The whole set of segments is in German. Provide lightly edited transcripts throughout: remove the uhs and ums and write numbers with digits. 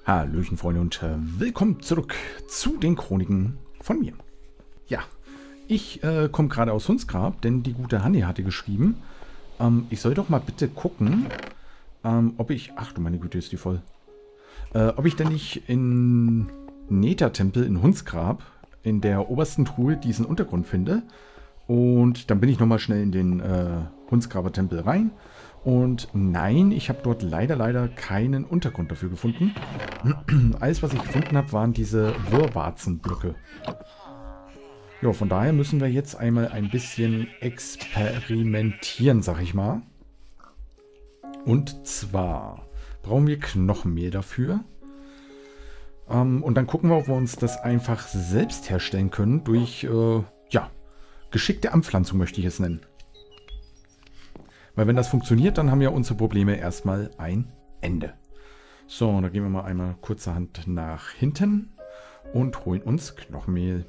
Hallöchen Freunde und willkommen zurück zu den Chroniken von mir. Ja, ich komme gerade aus Hundsgrab, denn die gute Hanni hatte geschrieben, ich soll doch mal bitte gucken, ob ich... Ach du meine Güte, ist die voll. Ob ich denn nicht in Nether-Tempel in Hundsgrab in der obersten Truhe diesen Untergrund finde. Und dann bin ich nochmal schnell in den Hundsgraber-Tempel rein. Und nein, ich habe dort leider keinen Untergrund dafür gefunden. Alles, was ich gefunden habe, waren diese Wirrwarzenblöcke. Ja, von daher müssen wir jetzt einmal ein bisschen experimentieren, sag ich mal. Und zwar brauchen wir Knochenmehl dafür. Und dann gucken wir, ob wir uns das einfach selbst herstellen können durch, ja, geschickte Anpflanzung möchte ich es nennen. Weil wenn das funktioniert, dann haben ja unsere Probleme erstmal ein Ende. So, da gehen wir mal einmal kurzerhand nach hinten und holen uns Knochenmehl.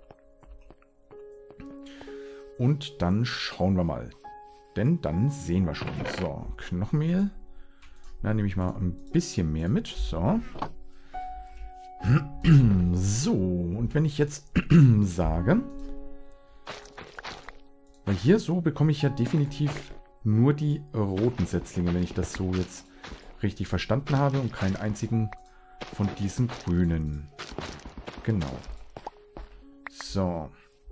Und dann schauen wir mal. Denn dann sehen wir schon. So, Knochenmehl. Da nehme ich mal ein bisschen mehr mit. So. So, und wenn ich jetzt sage... Weil hier so bekomme ich ja definitiv nur die roten Setzlinge, wenn ich das so jetzt richtig verstanden habe und keinen einzigen von diesen grünen. Genau. So.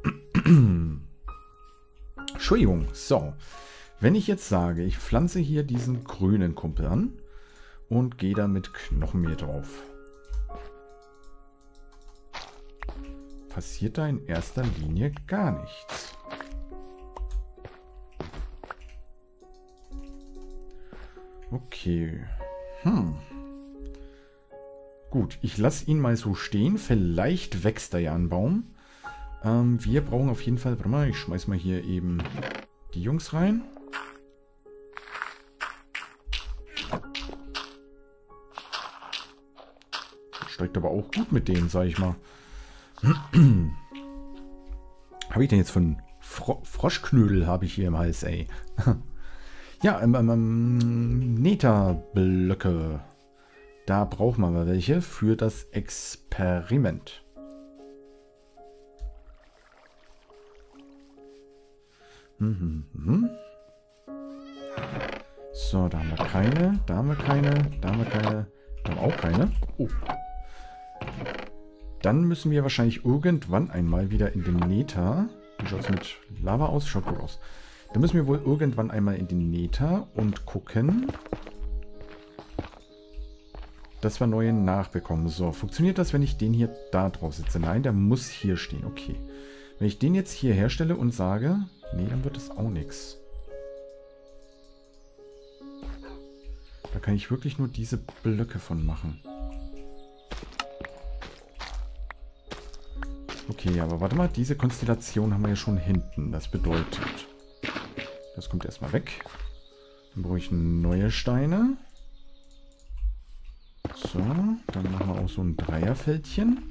Entschuldigung. So. Wenn ich jetzt sage, ich pflanze hier diesen grünen Kumpel an und gehe dann mit Knochenmehl drauf. Passiert da in erster Linie gar nichts. Okay. Gut, ich lasse ihn mal so stehen. Vielleicht wächst da ja ein Baum. Wir brauchen auf jeden Fall... Warte mal, ich schmeiß mal hier eben die Jungs rein. Steigt aber auch gut mit denen, sag ich mal. Habe ich denn jetzt von Froschknödel habe ich hier im Hals, ey. Ja, Nether-Blöcke. Da brauchen wir mal welche für das Experiment. So, da haben wir keine, da haben wir keine, da haben wir keine, da haben wir auch keine. Oh. Dann müssen wir wahrscheinlich irgendwann einmal wieder in den Nether. Wie schaut es mit Lava aus? Schaut gut aus. Dann müssen wir wohl irgendwann einmal in den Nether und gucken, dass wir neue nachbekommen. So, funktioniert das, wenn ich den hier da drauf setze? Nein, der muss hier stehen. Okay. Wenn ich den jetzt hier herstelle und sage, nee, dann wird es auch nichts. Da kann ich wirklich nur diese Blöcke von machen. Okay, aber warte mal, diese Konstellation haben wir ja schon hinten. Das bedeutet... Das kommt erstmal weg. Dann brauche ich neue Steine. So, dann machen wir auch so ein Dreierfeldchen.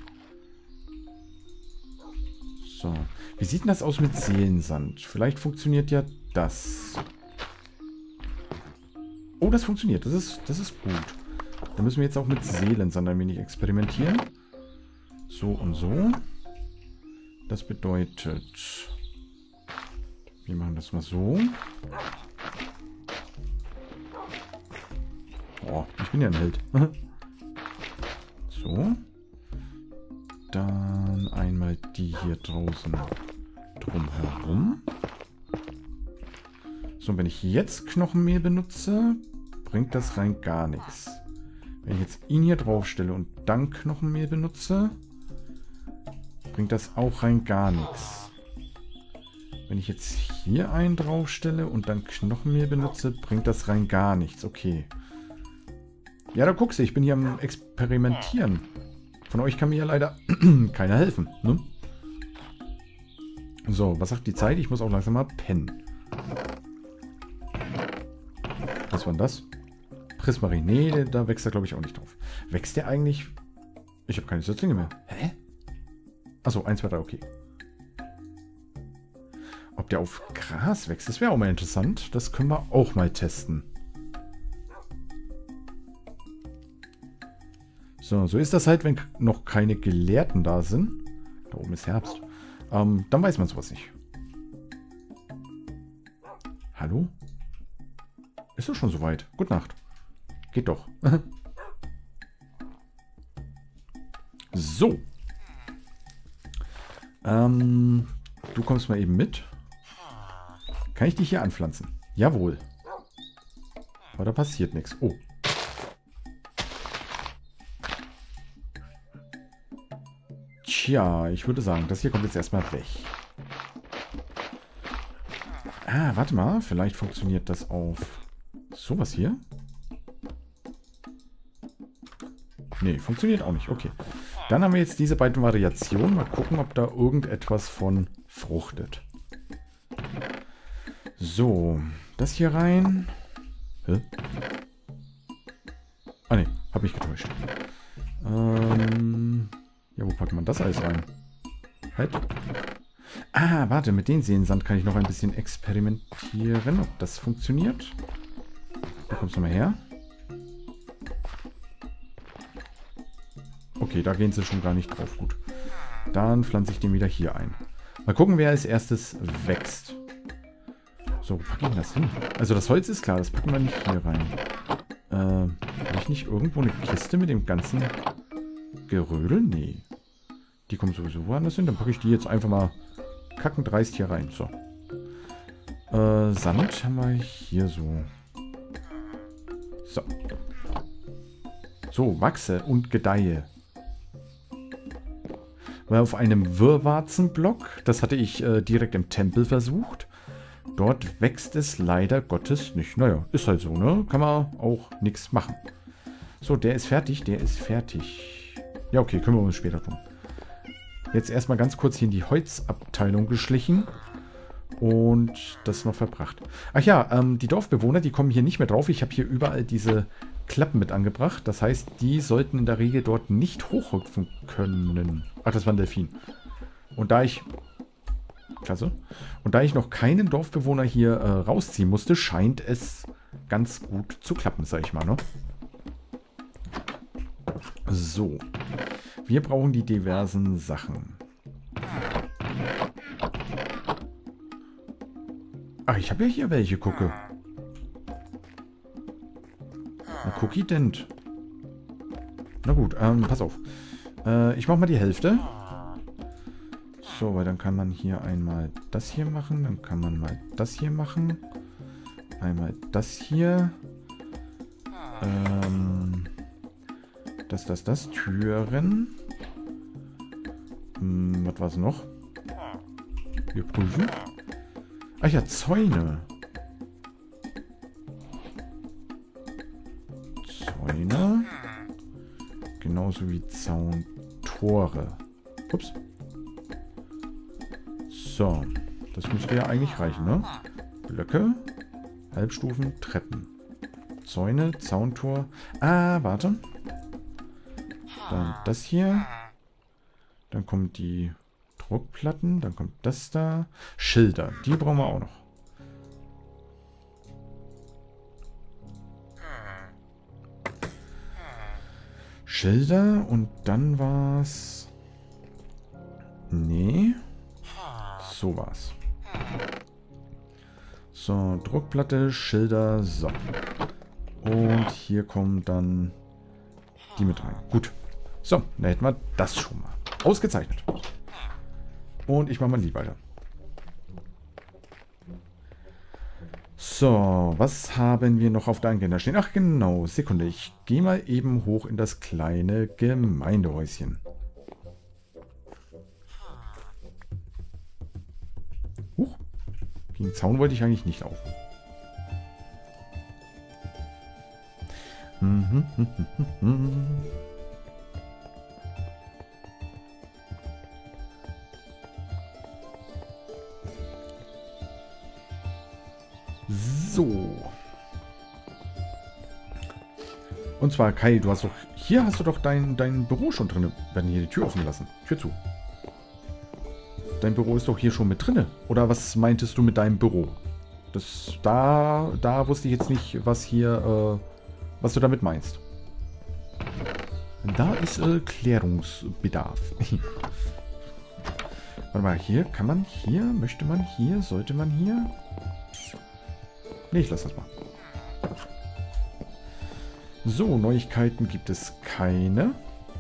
So. Wie sieht denn das aus mit Seelensand? Vielleicht funktioniert ja das. Oh, das funktioniert. Das ist gut. Dann müssen wir jetzt auch mit Seelensand ein wenig experimentieren. So und so. Das bedeutet... Wir machen das mal so. Oh, ich bin ja ein Held. So. Dann einmal die hier draußen drumherum. So, und wenn ich jetzt Knochenmehl benutze, bringt das rein gar nichts. Wenn ich jetzt ihn hier drauf stelle und dann Knochenmehl benutze, bringt das auch rein gar nichts. Wenn ich jetzt hier einen draufstelle und dann Knochenmehl benutze, bringt das rein gar nichts. Okay. Ja, da guckst du, ich bin hier am Experimentieren. Von euch kann mir ja leider keiner helfen, ne? So, was sagt die Zeit? Ich muss auch langsam mal pennen. Was war denn das? Prismarin. Nee, da wächst er glaube ich auch nicht drauf. Wächst der eigentlich... Ich habe keine Setzlinge mehr. Hä? Achso, 1, 2, 3, okay. Ob der auf Gras wächst, das wäre auch mal interessant. Das können wir auch mal testen. So, so ist das halt, wenn noch keine Gelehrten da sind. Da oben ist Herbst. Dann weiß man sowas nicht. Hallo? Ist doch schon soweit. Gute Nacht. Geht doch. So. Du kommst mal eben mit. Kann ich dich hier anpflanzen? Jawohl. Aber da passiert nichts. Oh. Tja, ich würde sagen, das hier kommt jetzt erstmal weg. Ah, warte mal. Vielleicht funktioniert das auf sowas hier. Nee, funktioniert auch nicht. Okay. Dann haben wir jetzt diese beiden Variationen. Mal gucken, ob da irgendetwas von fruchtet. So. Das hier rein. Hä? Ah, ne. Hab mich getäuscht. Ja, wo packt man das alles rein? Halt. Ah, warte. Mit den Seensand kann ich noch ein bisschen experimentieren, ob das funktioniert. Da kommst du mal her. Okay, da gehen sie schon gar nicht drauf. Gut. Dann pflanze ich den wieder hier ein. Mal gucken, wer als erstes wächst. So, wo packe ich das hin? Also das Holz ist klar, das packen wir nicht hier rein. Habe ich nicht irgendwo eine Kiste mit dem ganzen Gerödel? Nee. Die kommen sowieso woanders hin. Dann packe ich die jetzt einfach mal kackendreist hier rein. So. Sand haben wir hier so. So. So, wachse und gedeihe. Weil auf einem Wirrwarzenblock, das hatte ich direkt im Tempel versucht. Dort wächst es leider Gottes nicht. Naja, ist halt so, ne? Kann man auch nichts machen. So, der ist fertig, der ist fertig. Ja, okay, können wir uns später tun. Jetzt erstmal ganz kurz hier in die Holzabteilung geschlichen. Und das noch verbracht. Ach ja, die Dorfbewohner, die kommen hier nicht mehr drauf. Ich habe hier überall diese Klappen mit angebracht. Das heißt, die sollten in der Regel dort nicht hochhüpfen können. Ach, das war ein Delfin. Und da ich... Klasse. Und da ich noch keinen Dorfbewohner hier rausziehen musste, scheint es ganz gut zu klappen, sag ich mal, ne? So. Wir brauchen die diversen Sachen. Ach, ich habe ja hier welche, gucke. Na, Cookie Dent. Na gut, pass auf. Ich mache mal die Hälfte. So, weil dann kann man hier einmal das hier machen. Dann kann man mal das hier machen. Einmal das hier. Das. Türen. Was war es noch? Wir prüfen. Ach ja, Zäune. Zäune. Genauso wie Zauntore. Ups. So. Das müsste ja eigentlich reichen, ne? Blöcke. Halbstufen, Treppen. Zäune, Zauntor. Ah, warte. Dann das hier. Dann kommen die Druckplatten. Dann kommt das da. Schilder. Die brauchen wir auch noch. Schilder und dann war's... Nee. So war's. So, Druckplatte, Schilder, so. Und hier kommen dann die mit rein. Gut. So, dann hätten wir das schon mal. Ausgezeichnet. Und ich mache mal die weiter. So, was haben wir noch auf der Agenda stehen? Ach genau, Sekunde. Ich gehe mal eben hoch in das kleine Gemeindehäuschen. Huch. Den Zaun wollte ich eigentlich nicht auf. So. Und zwar, Kai, du hast doch... Hier hast du doch dein Büro schon drin. Wir werden hier die Tür offen lassen. Tür zu. Dein Büro ist doch hier schon mit drinne. Oder was meintest du mit deinem Büro? Da wusste ich jetzt nicht, was hier... was du damit meinst. Da ist Klärungsbedarf. Warte mal, hier kann man hier, möchte man hier, sollte man hier? Ne, ich lasse das mal. So, Neuigkeiten gibt es keine.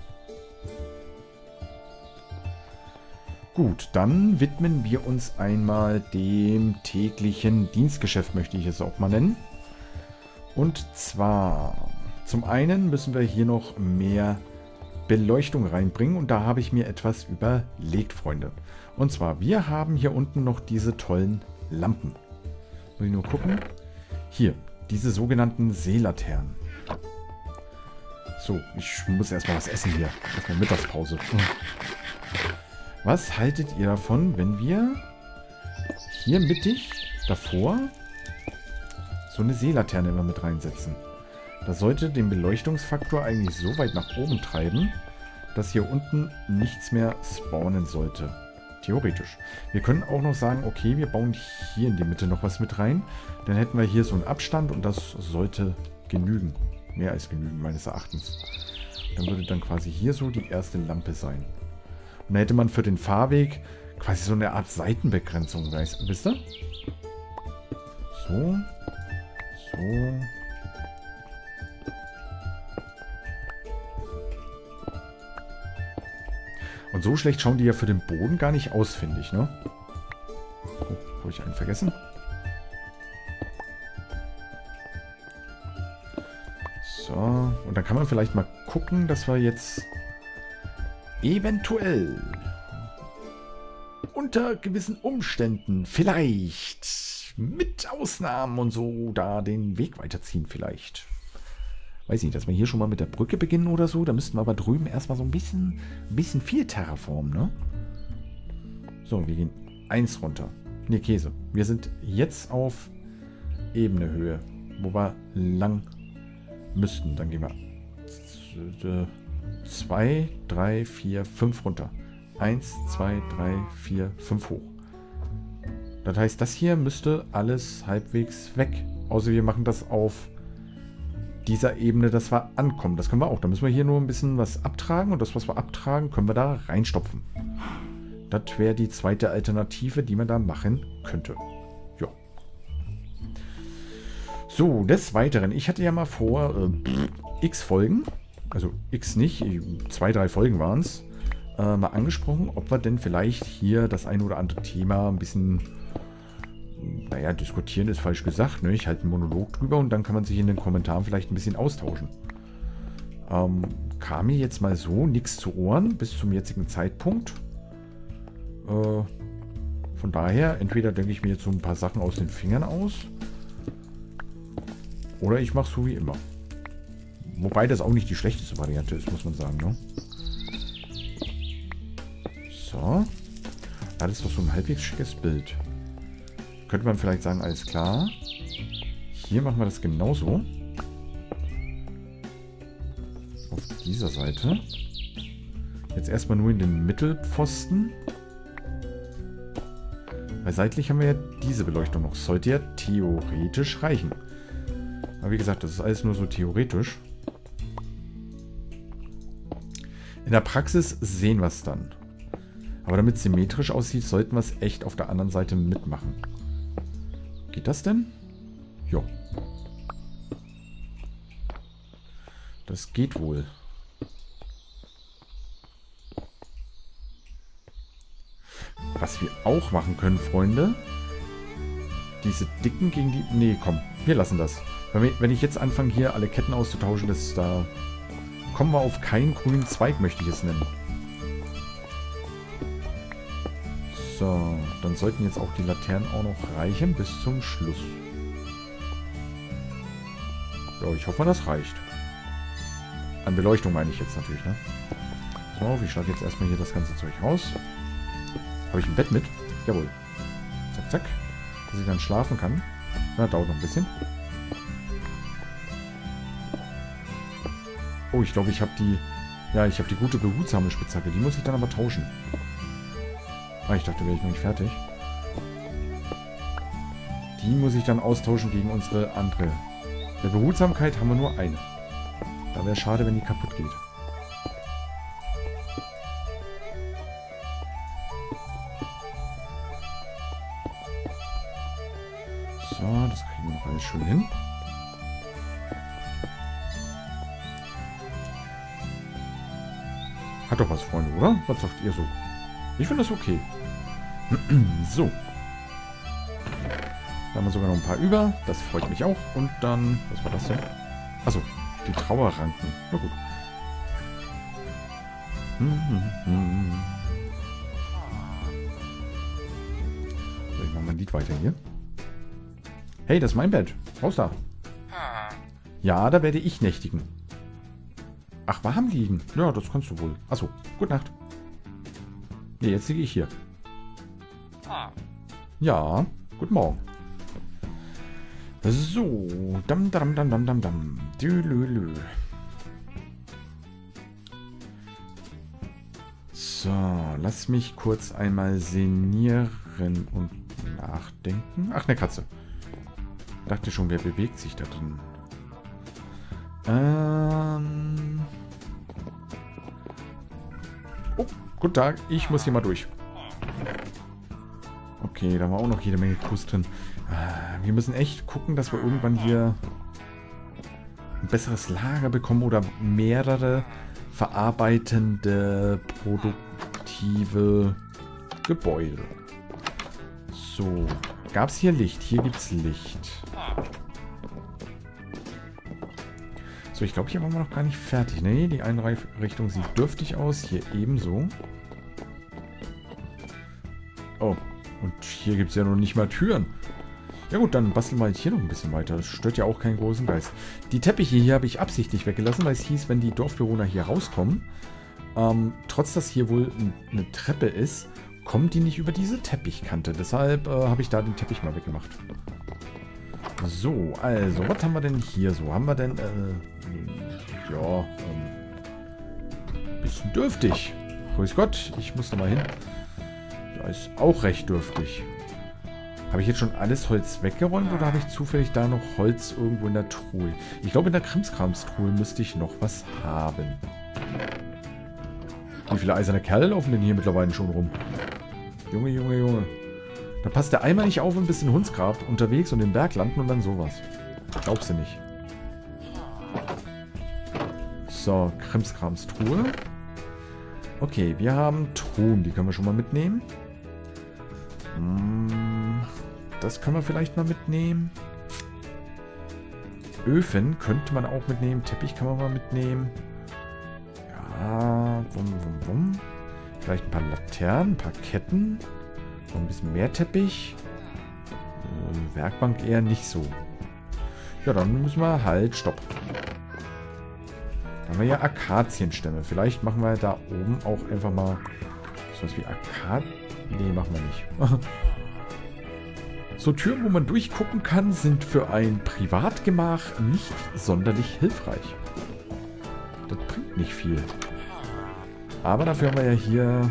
Gut, dann widmen wir uns einmal dem täglichen Dienstgeschäft, möchte ich es auch mal nennen. Und zwar, zum einen müssen wir hier noch mehr Beleuchtung reinbringen und da habe ich mir etwas überlegt, Freunde. Und zwar, wir haben hier unten noch diese tollen Lampen. Muss ich nur gucken. Hier, diese sogenannten Seelaternen. So, ich muss erstmal was essen hier. Erstmal Mittagspause. Was haltet ihr davon, wenn wir hier mittig davor so eine Seelaterne immer mit reinsetzen? Das sollte den Beleuchtungsfaktor eigentlich so weit nach oben treiben, dass hier unten nichts mehr spawnen sollte. Theoretisch. Wir können auch noch sagen, okay, wir bauen hier in die Mitte noch was mit rein. Dann hätten wir hier so einen Abstand und das sollte genügen. Mehr als genügen, meines Erachtens. Dann würde dann quasi hier so die erste Lampe sein. Und dann hätte man für den Fahrweg quasi so eine Art Seitenbegrenzung, wisst ihr? So. So. Und so schlecht schauen die ja für den Boden gar nicht aus, finde ich, ne? Oh, habe ich einen vergessen? So, und dann kann man vielleicht mal gucken, dass wir jetzt eventuell unter gewissen Umständen vielleicht mit Ausnahmen und so da den Weg weiterziehen vielleicht. Weiß nicht, dass wir hier schon mal mit der Brücke beginnen oder so. Da müssten wir aber drüben erstmal so ein bisschen viel terraformen, ne? So, wir gehen 1 runter. Ne, Käse. Wir sind jetzt auf ebene Höhe, wo wir lang müssten. Dann gehen wir 2, 3, 4, 5 runter. 1, 2, 3, 4, 5 hoch. Das heißt, das hier müsste alles halbwegs weg. Außer wir machen das auf dieser Ebene, dass wir ankommen. Das können wir auch. Da müssen wir hier nur ein bisschen was abtragen und das, was wir abtragen, können wir da reinstopfen. Das wäre die zweite Alternative, die man da machen könnte. Ja. So, des Weiteren. Ich hatte ja mal vor, x Folgen, also x nicht, 2, 3 Folgen waren es, mal angesprochen, ob wir denn vielleicht hier das ein oder andere Thema ein bisschen, naja, diskutieren ist falsch gesagt, ne? Ich halte einen Monolog drüber und dann kann man sich in den Kommentaren vielleicht ein bisschen austauschen. Kam mir jetzt mal so nichts zu Ohren bis zum jetzigen Zeitpunkt. Von daher, entweder denke ich mir jetzt so ein paar Sachen aus den Fingern aus oder ich mache es so wie immer. Wobei das auch nicht die schlechteste Variante ist, muss man sagen, ne? So. Das ist doch so ein halbwegs schickes Bild. Könnte man vielleicht sagen, alles klar. Hier machen wir das genauso. Auf dieser Seite. Jetzt erstmal nur in den Mittelpfosten. Weil seitlich haben wir ja diese Beleuchtung noch. Sollte ja theoretisch reichen. Aber wie gesagt, das ist alles nur so theoretisch. In der Praxis sehen wir es dann. Aber damit es symmetrisch aussieht, sollten wir es echt auf der anderen Seite mitmachen. Geht das denn? Jo. Das geht wohl. Was wir auch machen können, Freunde. Diese dicken gegen die... Nee, komm. Wir lassen das. Wenn ich jetzt anfange, hier alle Ketten auszutauschen, da kommen wir auf keinen grünen Zweig, möchte ich es nennen. So, dann sollten jetzt auch die Laternen auch noch reichen bis zum Schluss. Ja, ich hoffe, das reicht. An Beleuchtung meine ich jetzt natürlich, ne? So, ich schlage jetzt erstmal hier das ganze Zeug raus. Habe ich ein Bett mit? Jawohl. Zack, zack. Dass ich dann schlafen kann. Na, dauert noch ein bisschen. Oh, ich glaube, ich habe die... Ja, ich habe die gute behutsame Spitzhacke. Die muss ich dann aber tauschen. Ah, ich dachte, wäre ich noch nicht fertig. Die muss ich dann austauschen gegen unsere andere. Bei Behutsamkeit haben wir nur eine. Da wäre schade, wenn die kaputt geht. alles schön hin. Hat doch was, Freunde, oder? Was sagt ihr so? Ich finde das okay. So. Da haben wir sogar noch ein paar über. Das freut mich auch. Und dann... Was war das denn? Achso, die Trauerranken. Na gut. So, ich mache mal ein Lied weiter hier. Hey, das ist mein Bett. Raus da. Ja, da werde ich nächtigen. Ach, warm liegen. Ja, das kannst du wohl. Achso, gute Nacht. Ne, jetzt liege ich hier. Ja, guten Morgen. So, dam, dam, dam, dam, dam, dam. Dülülü. So, lass mich kurz einmal sinnieren und nachdenken. Ach, eine Katze. Dachte schon, wer bewegt sich da drin? Oh, guten Tag. Ich muss hier mal durch. Okay, da war auch noch jede Menge Kuss drin. Wir müssen echt gucken, dass wir irgendwann hier ein besseres Lager bekommen oder mehrere verarbeitende, produktive Gebäude. So, gab es hier Licht? Hier gibt es Licht. So, ich glaube, hier waren wir noch gar nicht fertig. Nee, die Einrichtung sieht dürftig aus. Hier ebenso. Oh, und hier gibt es ja noch nicht mal Türen. Ja gut, dann basteln wir jetzt hier noch ein bisschen weiter. Das stört ja auch keinen großen Geist. Die Teppiche hier habe ich absichtlich weggelassen, weil es hieß, wenn die Dorfbewohner hier rauskommen, trotz dass hier wohl eine Treppe ist, kommen die nicht über diese Teppichkante. Deshalb habe ich da den Teppich mal weggemacht. So, also, was haben wir denn hier so? Haben wir denn, ja, bisschen dürftig. Grüß Gott, ich muss da mal hin. Da ist auch recht dürftig. Habe ich jetzt schon alles Holz weggeräumt oder habe ich zufällig da noch Holz irgendwo in der Truhe? Ich glaube, in der Krimskramstruhe müsste ich noch was haben. Wie viele eiserne Kerle laufen denn hier mittlerweile schon rum? Junge, Junge, Junge. Da passt der einmal nicht auf, ein bisschen Hundsgrab unterwegs und im Berg landen und dann sowas. Glaubst du nicht. So, Krimskramstruhe. Okay, wir haben Truhen, die können wir schon mal mitnehmen. Das können wir vielleicht mal mitnehmen. Öfen könnte man auch mitnehmen. Teppich kann man mal mitnehmen. Ja, wum, wum, wum. Vielleicht ein paar Laternen, ein paar Ketten. Noch ein bisschen mehr Teppich. Werkbank eher nicht so. Ja, dann müssen wir halt... Stopp. Da haben wir ja Akazienstämme. Vielleicht machen wir da oben auch einfach mal sowas wie Nee, machen wir nicht. So, Türen, wo man durchgucken kann, sind für ein Privatgemach nicht sonderlich hilfreich. Das bringt nicht viel. Aber dafür haben wir ja hier...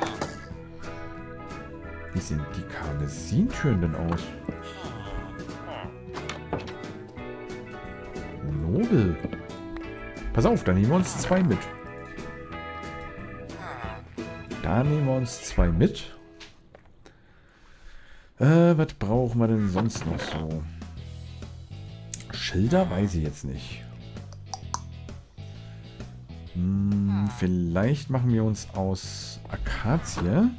Wie sehen die Karmesintüren denn aus? Nobel. Pass auf, da nehmen wir uns 2 mit. Da nehmen wir uns 2 mit. Was brauchen wir denn sonst noch so? Schilder weiß ich jetzt nicht. Vielleicht machen wir uns aus Akazie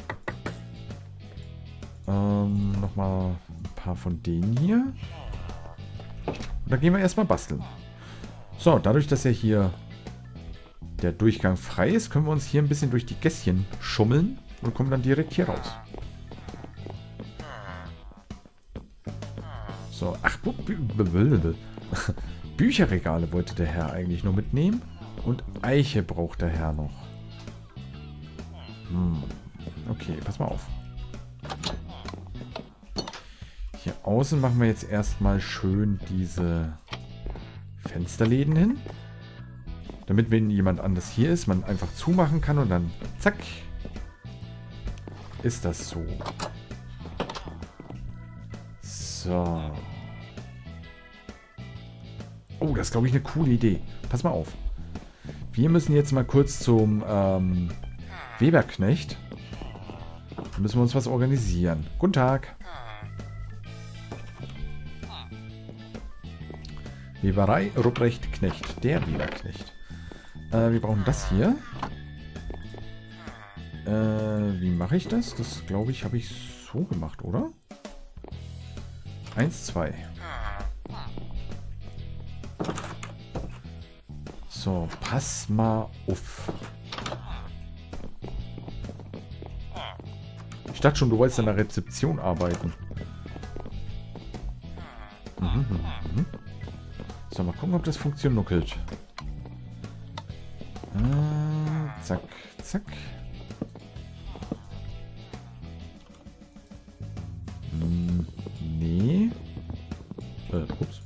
nochmal ein paar von denen hier. Und dann gehen wir erstmal basteln. So, dadurch, dass ja hier der Durchgang frei ist, können wir uns hier ein bisschen durch die Gässchen schummeln und kommen dann direkt hier raus. So, ach, Bücherregale wollte der Herr eigentlich nur mitnehmen. Und Eiche braucht der Herr noch. Okay, pass mal auf. Hier außen machen wir jetzt erstmal schön diese Fensterläden hin. Damit, wenn jemand anders hier ist, man einfach zumachen kann und dann zack, ist das so. So. Oh, das ist, glaube ich, eine coole Idee. Pass mal auf. Wir müssen jetzt mal kurz zum Weberknecht. Da müssen wir uns was organisieren. Guten Tag. Weberei Ruprecht Knecht. Der Weberknecht. Wir brauchen das hier. Wie mache ich das? Das, glaube ich, habe ich so gemacht, oder? 1, 2. So, pass mal auf. Ich dachte schon, du wolltest an der Rezeption arbeiten. So, mal gucken, ob das funktioniert. Zack, zack. Nee. Ups.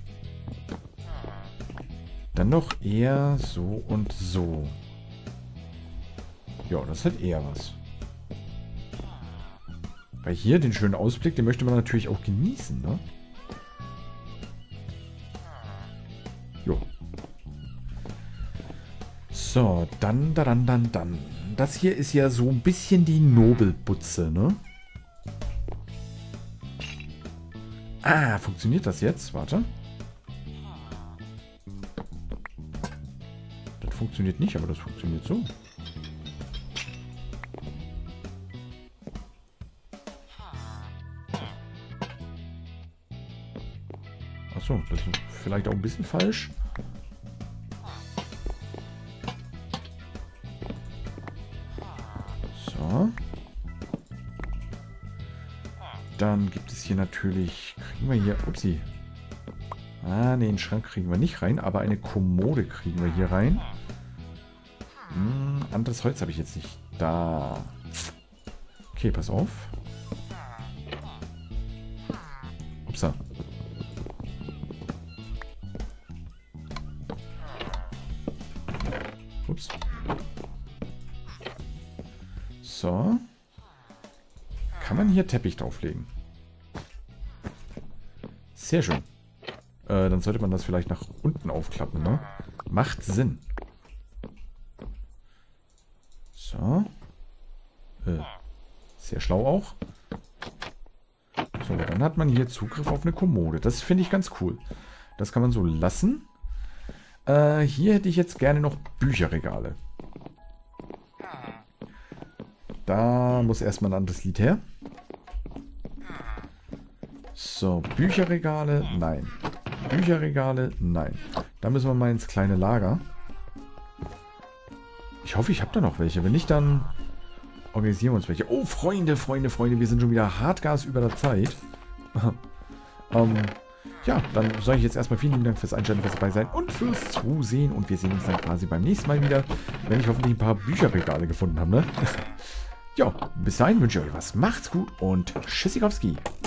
Dann noch eher so und so. Ja, das hat eher was. Weil hier den schönen Ausblick, den möchte man natürlich auch genießen, ne? Jo. So, dann. Das hier ist ja so ein bisschen die Nobelbutze, ne? Ah, funktioniert das jetzt? Warte. Das funktioniert nicht, aber das funktioniert so. Achso, das ist vielleicht auch ein bisschen falsch. So. Dann gibt es hier natürlich... Kriegen wir hier... Upsi. Ah, ne, den Schrank kriegen wir nicht rein, aber eine Kommode kriegen wir hier rein. Anderes Holz habe ich jetzt nicht da. Okay, pass auf. Upsa. Ups. So. Kann man hier Teppich drauflegen? Sehr schön. Dann sollte man das vielleicht nach unten aufklappen, ne? Macht Sinn. So. Sehr schlau auch. So, dann hat man hier Zugriff auf eine Kommode. Das finde ich ganz cool. Das kann man so lassen. Hier hätte ich jetzt gerne noch Bücherregale. Da muss erstmal ein anderes Lied her. So, Bücherregale, nein. Bücherregale, nein. Da müssen wir mal ins kleine Lager. Ich hoffe, ich habe da noch welche. Wenn nicht, dann organisieren wir uns welche. Oh, Freunde, wir sind schon wieder Hartgas über der Zeit. Ja, dann sage ich jetzt erstmal vielen lieben Dank fürs Einschalten, fürs dabei sein und fürs Zusehen. Und wir sehen uns dann quasi beim nächsten Mal wieder, wenn ich hoffentlich ein paar Bücherregale gefunden habe, ne? Ja, bis dahin wünsche ich euch was. Macht's gut und Tschüssikowski.